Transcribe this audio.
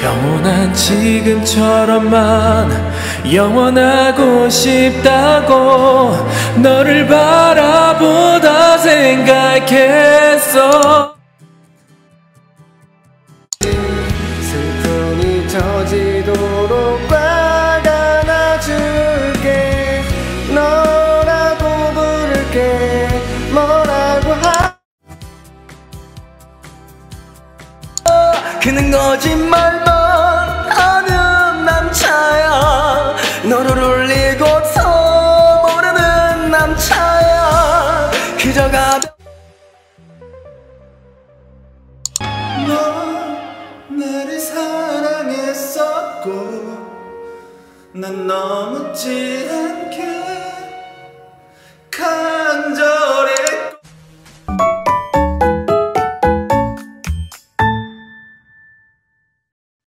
영원한 지금처럼만 영원하고 싶다고 너를 바라보다 생각했어. 슬픔이 젖이도록 화가 나줄게. 너라고 부를게. 뭐라고 그는 거짓말만 하는 남자야. 너를 울리고서 모르는 남자야. 그저 너 나를 사랑했었고 난 너무 지 않게